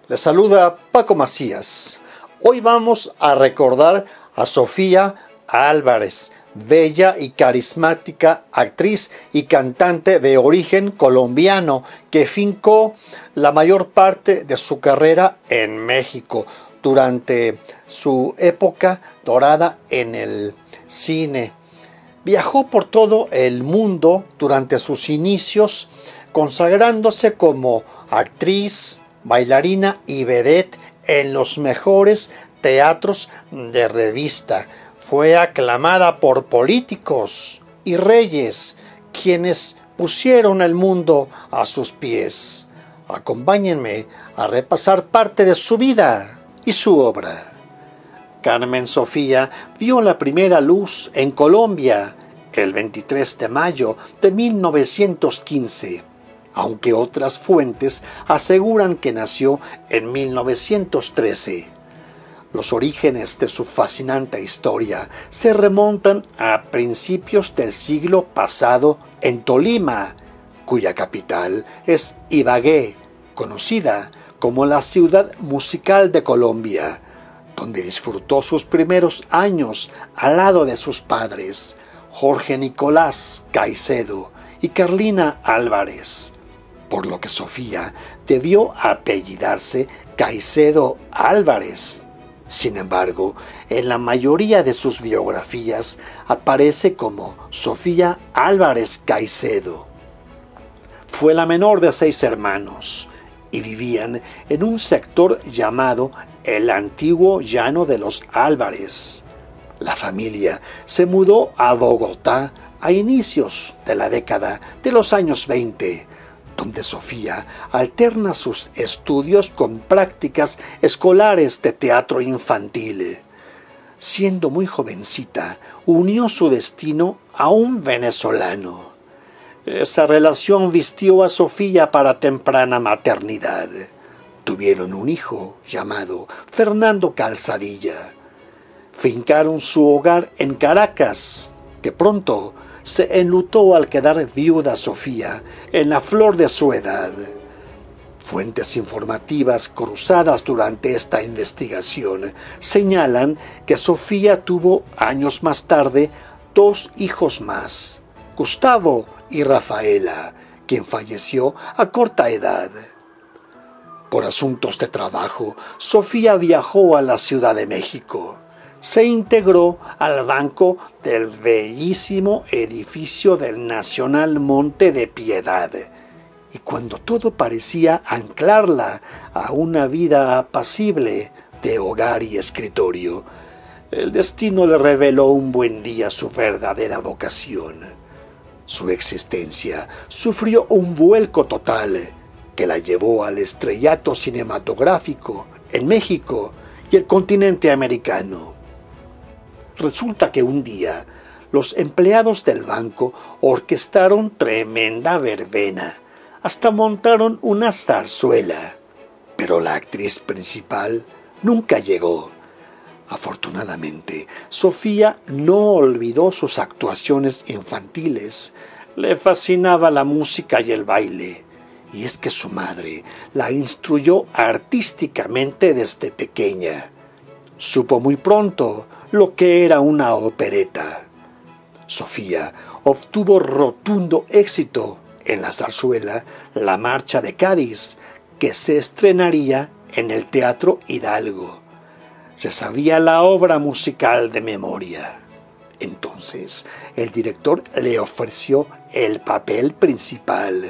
Les saluda Paco Macías. Hoy vamos a recordar a Sofía Álvarez, bella y carismática actriz y cantante de origen colombiano que fincó la mayor parte de su carrera en México durante su época dorada en el cine. Viajó por todo el mundo durante sus inicios, consagrándose como actriz, bailarina y vedette en los mejores teatros de revista. Fue aclamada por políticos y reyes, quienes pusieron el mundo a sus pies. Acompáñenme a repasar parte de su vida y su obra. Carmen Sofía vio la primera luz en Colombia el 23 de mayo de 1915. Aunque otras fuentes aseguran que nació en 1913. Los orígenes de su fascinante historia se remontan a principios del siglo pasado en Tolima, cuya capital es Ibagué, conocida como la ciudad musical de Colombia, donde disfrutó sus primeros años al lado de sus padres, Jorge Nicolás Caicedo y Carlina Álvarez, por lo que Sofía debió apellidarse Caicedo Álvarez. Sin embargo, en la mayoría de sus biografías aparece como Sofía Álvarez Caicedo. Fue la menor de 6 hermanos y vivían en un sector llamado el Antiguo Llano de los Álvarez. La familia se mudó a Bogotá a inicios de la década de los años 20, donde Sofía alterna sus estudios con prácticas escolares de teatro infantil. Siendo muy jovencita, unió su destino a un venezolano. Esa relación vistió a Sofía para temprana maternidad. Tuvieron un hijo llamado Fernando Calzadilla. Fincaron su hogar en Caracas, que pronto se enlutó al quedar viuda Sofía en la flor de su edad. Fuentes informativas cruzadas durante esta investigación señalan que Sofía tuvo años más tarde 2 hijos más, Gustavo y Rafaela, quien falleció a corta edad. Por asuntos de trabajo, Sofía viajó a la Ciudad de México. Se integró al banco del bellísimo edificio del Nacional Monte de Piedad, y cuando todo parecía anclarla a una vida apacible de hogar y escritorio, el destino le reveló un buen día su verdadera vocación. Su existencia sufrió un vuelco total que la llevó al estrellato cinematográfico en México y el continente americano. Resulta que un día los empleados del banco orquestaron tremenda verbena, hasta montaron una zarzuela, pero la actriz principal nunca llegó. Afortunadamente, Sofía no olvidó sus actuaciones infantiles. Le fascinaba la música y el baile, y es que su madre la instruyó artísticamente desde pequeña. Supo muy pronto lo que era una opereta. Sofía obtuvo rotundo éxito en la zarzuela La Marcha de Cádiz, que se estrenaría en el Teatro Hidalgo. Se sabía la obra musical de memoria. Entonces, el director le ofreció el papel principal.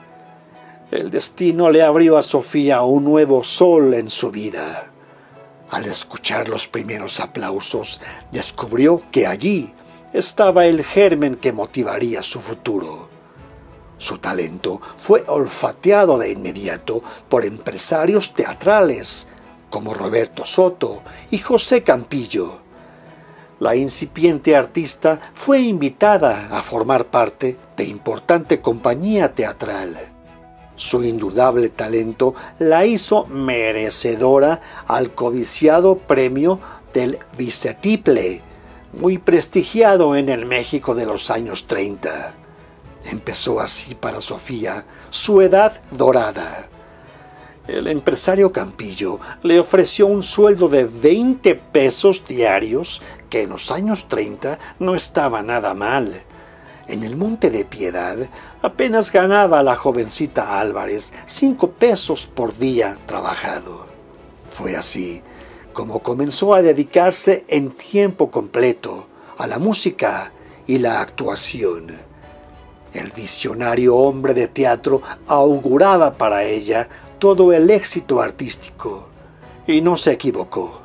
El destino le abrió a Sofía un nuevo sol en su vida. Al escuchar los primeros aplausos, descubrió que allí estaba el germen que motivaría su futuro. Su talento fue olfateado de inmediato por empresarios teatrales como Roberto Soto y José Campillo. La incipiente artista fue invitada a formar parte de importante compañía teatral. Su indudable talento la hizo merecedora al codiciado premio del Vicetiple, muy prestigiado en el México de los años 30. Empezó así para Sofía su edad dorada. El empresario Campillo le ofreció un sueldo de 20 pesos diarios, que en los años 30 no estaba nada mal. En el Monte de Piedad apenas ganaba la jovencita Álvarez 5 pesos por día trabajado. Fue así como comenzó a dedicarse en tiempo completo a la música y la actuación. El visionario hombre de teatro auguraba para ella todo el éxito artístico, y no se equivocó.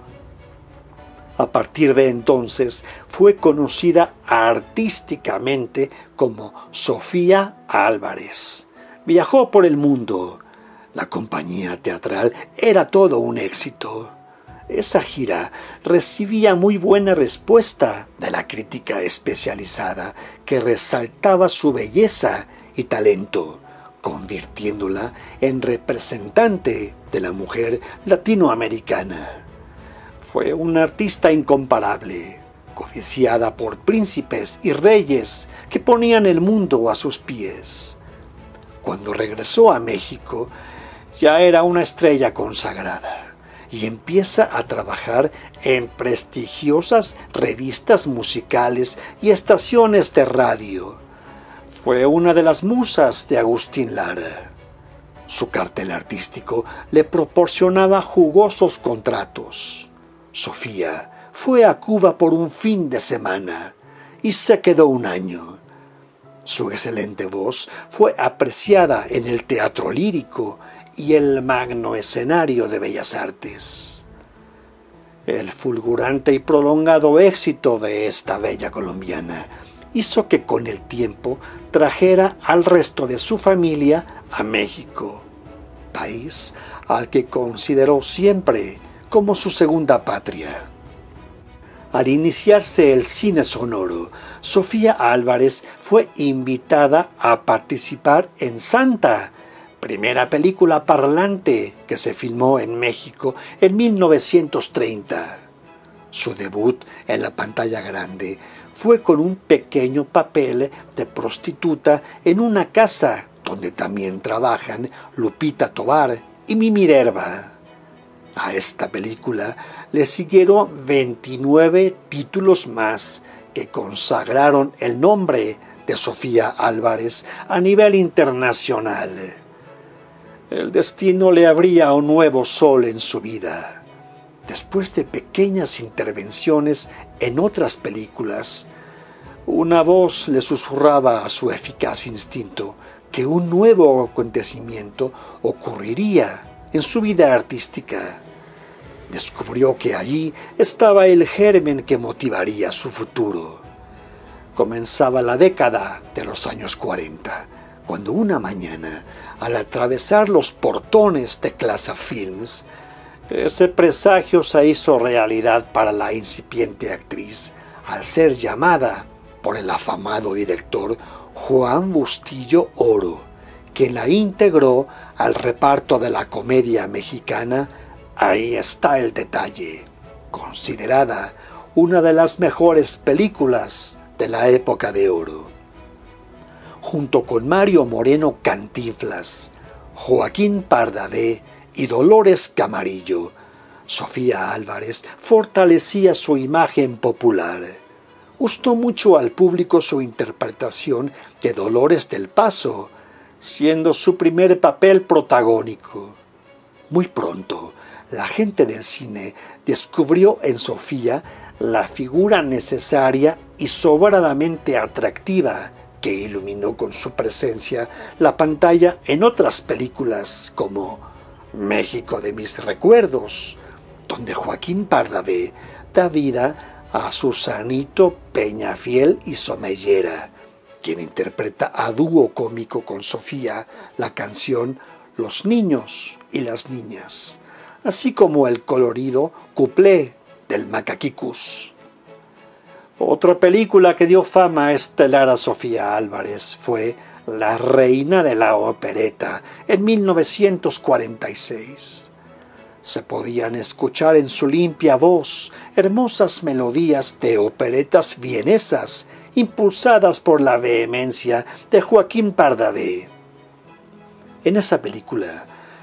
A partir de entonces fue conocida artísticamente como Sofía Álvarez. Viajó por el mundo. La compañía teatral era todo un éxito. Esa gira recibía muy buena respuesta de la crítica especializada, que resaltaba su belleza y talento, convirtiéndola en representante de la mujer latinoamericana. Fue una artista incomparable, codiciada por príncipes y reyes que ponían el mundo a sus pies. Cuando regresó a México, ya era una estrella consagrada y empieza a trabajar en prestigiosas revistas musicales y estaciones de radio. Fue una de las musas de Agustín Lara. Su cartel artístico le proporcionaba jugosos contratos. Sofía fue a Cuba por un fin de semana y se quedó un año. Su excelente voz fue apreciada en el teatro lírico y el magno escenario de Bellas Artes. El fulgurante y prolongado éxito de esta bella colombiana hizo que con el tiempo trajera al resto de su familia a México, país al que consideró siempre como su segunda patria. Al iniciarse el cine sonoro, Sofía Álvarez fue invitada a participar en Santa, primera película parlante que se filmó en México en 1930. Su debut en la pantalla grande fue con un pequeño papel de prostituta en una casa donde también trabajan Lupita Tovar y Mimi Derba. A esta película le siguieron 29 títulos más que consagraron el nombre de Sofía Álvarez a nivel internacional. El destino le abría un nuevo sol en su vida. Después de pequeñas intervenciones en otras películas, una voz le susurraba a su eficaz instinto que un nuevo acontecimiento ocurriría en su vida artística. Descubrió que allí estaba el germen que motivaría su futuro. Comenzaba la década de los años 40, cuando una mañana, al atravesar los portones de Clasa Films, ese presagio se hizo realidad para la incipiente actriz al ser llamada por el afamado director Juan Bustillo Oro, quien la integró al reparto de la comedia mexicana Ahí está el detalle, considerada una de las mejores películas de la época de oro. Junto con Mario Moreno Cantinflas, Joaquín Pardavé y Dolores Camarillo, Sofía Álvarez fortalecía su imagen popular. Gustó mucho al público su interpretación de Dolores del Paso, siendo su primer papel protagónico. Muy pronto, la gente del cine descubrió en Sofía la figura necesaria y sobradamente atractiva que iluminó con su presencia la pantalla en otras películas como México de mis recuerdos, donde Joaquín Pardavé da vida a Susanito Peñafiel y Somellera, quien interpreta a dúo cómico con Sofía la canción Los niños y las niñas, así como el colorido cuplé del Macaquicus. Otra película que dio fama estelar a Sofía Álvarez fue La reina de la opereta en 1946. Se podían escuchar en su limpia voz hermosas melodías de operetas vienesas impulsadas por la vehemencia de Joaquín Pardavé. En esa película,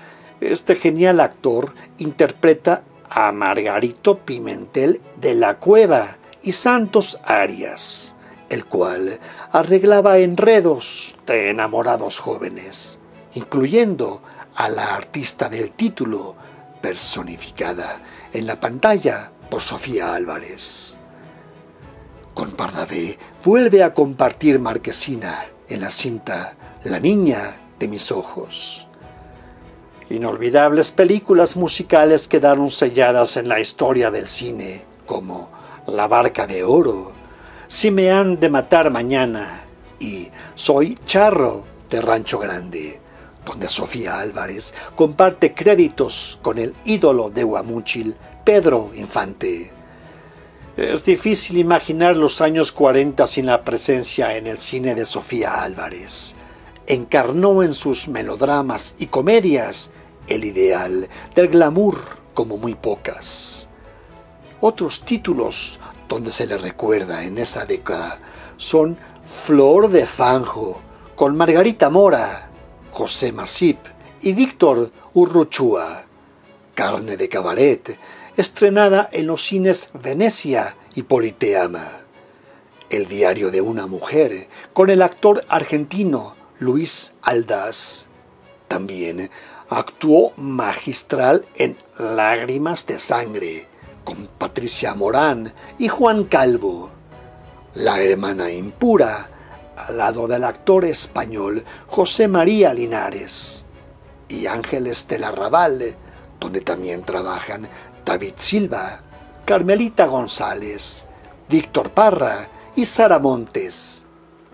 Este genial actor interpreta a Margarito Pimentel de la Cueva y Santos Arias, el cual arreglaba enredos de enamorados jóvenes, incluyendo a la artista del título, personificada en la pantalla por Sofía Álvarez. Con Pardavé vuelve a compartir marquesina en la cinta La niña de mis ojos. Inolvidables películas musicales quedaron selladas en la historia del cine, como La barca de oro, Si me han de matar mañana y Soy charro de Rancho Grande, donde Sofía Álvarez comparte créditos con el ídolo de Guamúchil, Pedro Infante. Es difícil imaginar los años 40 sin la presencia en el cine de Sofía Álvarez. Encarnó en sus melodramas y comedias el ideal del glamour como muy pocas. Otros títulos donde se le recuerda en esa década son Flor de Fanjo, con Margarita Mora, José Masip y Víctor Urruchúa, Carne de Cabaret, estrenada en los cines Venecia y Politeama, El diario de una mujer, con el actor argentino Luis Aldaz. También actuó magistral en Lágrimas de sangre, con Patricia Morán y Juan Calvo. La hermana impura, al lado del actor español José María Linares. Y Ángeles del Arrabal, donde también trabajan David Silva, Carmelita González, Víctor Parra y Sara Montes.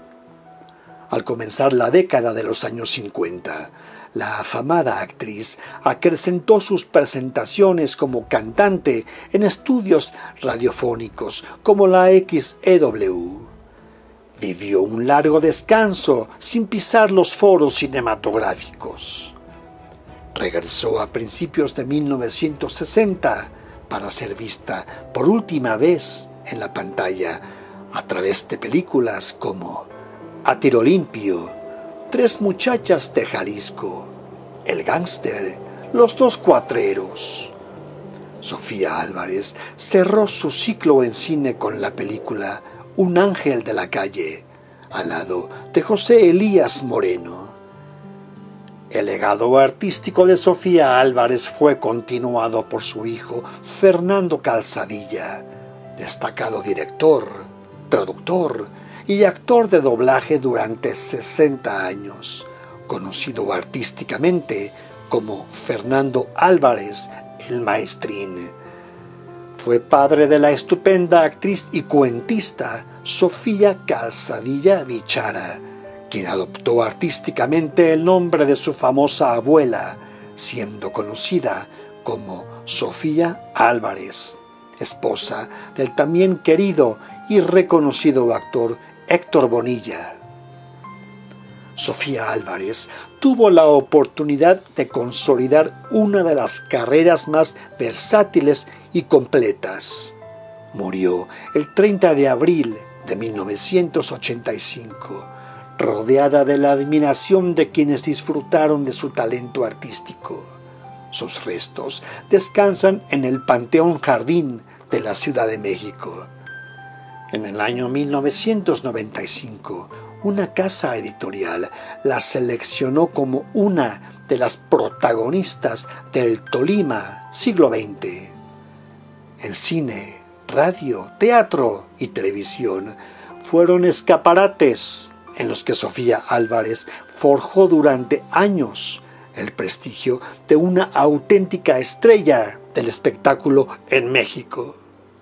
Al comenzar la década de los años 50, la afamada actriz acrecentó sus presentaciones como cantante en estudios radiofónicos como la XEW. Vivió un largo descanso sin pisar los foros cinematográficos. Regresó a principios de 1960 para ser vista por última vez en la pantalla a través de películas como A tiro limpio, Tres muchachas de Jalisco, El gángster, Los dos cuatreros. Sofía Álvarez cerró su ciclo en cine con la película Un ángel de la calle, al lado de José Elías Moreno. El legado artístico de Sofía Álvarez fue continuado por su hijo Fernando Calzadilla, destacado director, traductor y actor de doblaje durante 60 años, conocido artísticamente como Fernando Álvarez el Maestrín. Fue padre de la estupenda actriz y cuentista Sofía Calzadilla Bichara, quien adoptó artísticamente el nombre de su famosa abuela, siendo conocida como Sofía Álvarez, esposa del también querido y reconocido actor Héctor Bonilla. Sofía Álvarez tuvo la oportunidad de consolidar una de las carreras más versátiles y completas. Murió el 30 de abril de 1985, rodeada de la admiración de quienes disfrutaron de su talento artístico. Sus restos descansan en el Panteón Jardín de la Ciudad de México. En el año 1995, una casa editorial la seleccionó como una de las protagonistas del Tolima siglo XX. El cine, radio, teatro y televisión fueron escaparates en los que Sofía Álvarez forjó durante años el prestigio de una auténtica estrella del espectáculo en México.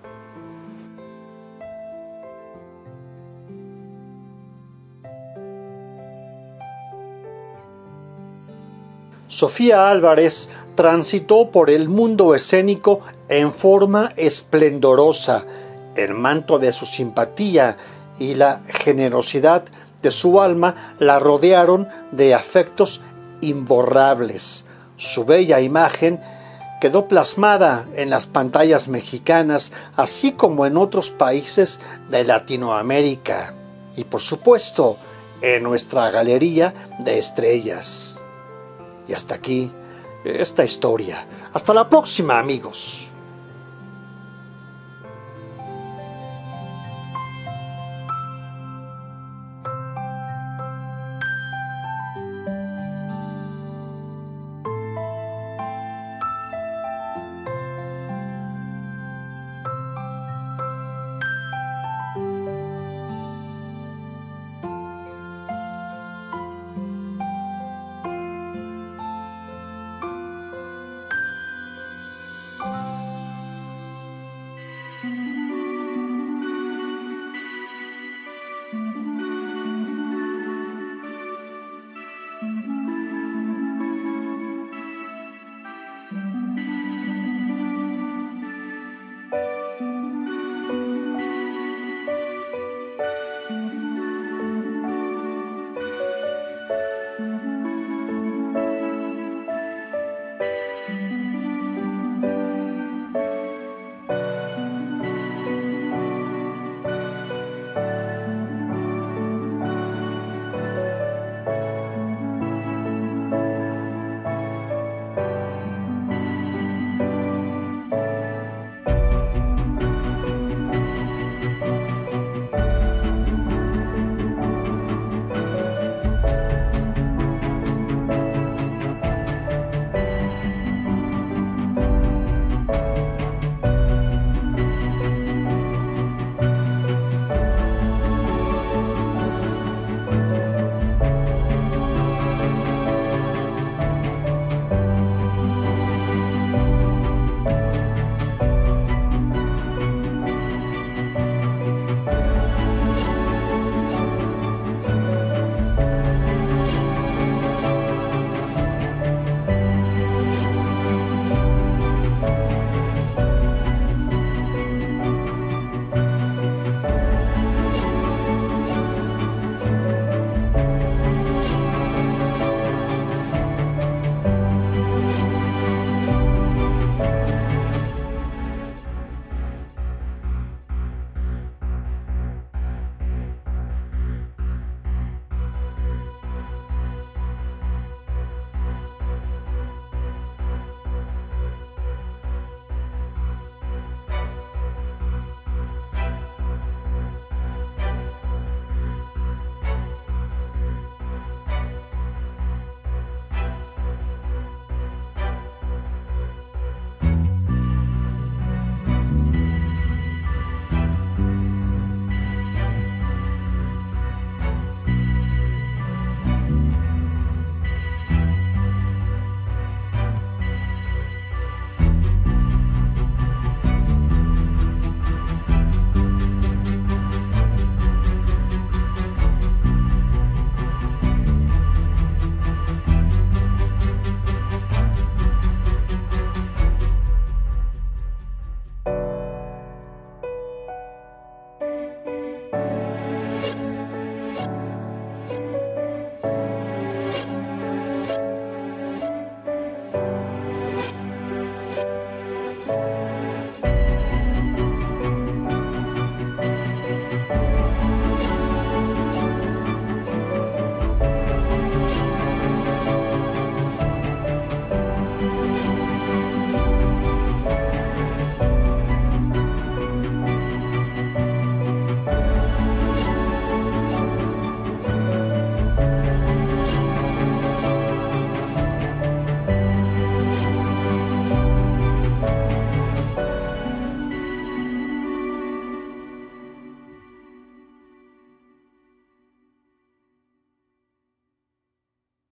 Sofía Álvarez transitó por el mundo escénico en forma esplendorosa. El manto de su simpatía y la generosidad de su alma la rodearon de afectos imborrables. Su bella imagen quedó plasmada en las pantallas mexicanas, así como en otros países de Latinoamérica y, por supuesto, en nuestra galería de estrellas. Y hasta aquí esta historia. Hasta la próxima, amigos.